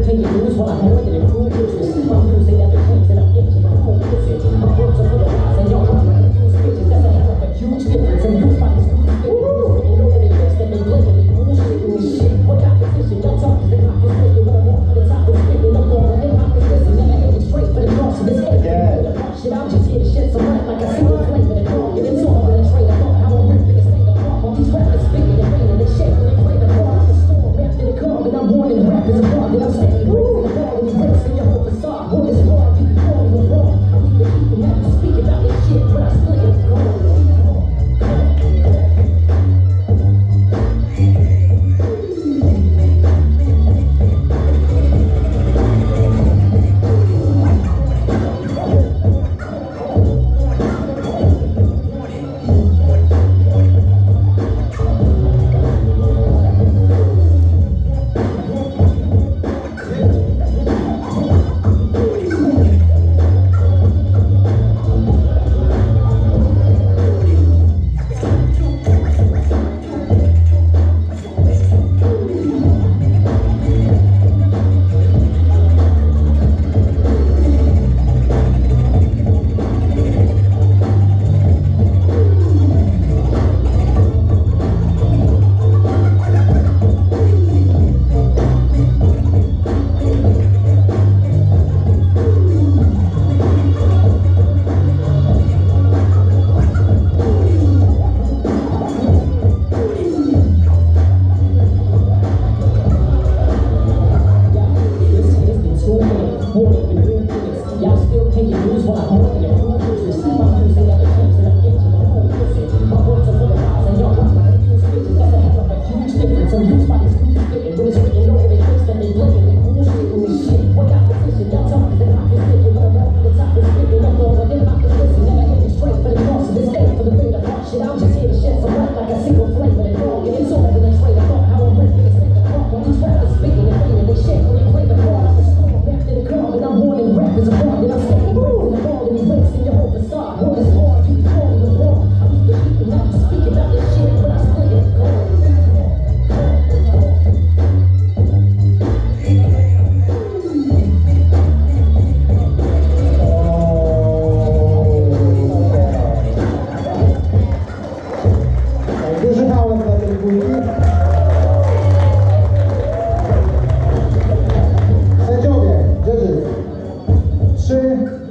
taking news while I'm more than improve interest. My music that becomes and I'm itching. I'm home kissing. My words are for the wise and y'all are like two bitches. That's a hell of a huge difference. And you find this food spitting. And over the best that they blatantly bullshitting this shit. What competition? Y'all talk to the clock is ticking. When I walk for the top is spitting. I'm going hip hop is listen. Never aiming straight for the cross of this head. Shit, I'm just here to shed some light like a single flame in the car. Get into all of the train of thought. How I'm ripping this thing apart. All these rappers speaking and raining. They shake when they play the part. I'm the storm after the calm. And I'm born in rap as a part. That I'm steady raising the ball. And you raising your whole facade. Boy, it's hard. You can call me wrong. I need to keep them happy to speak about this shit. But I split it. Sędziowie, 3,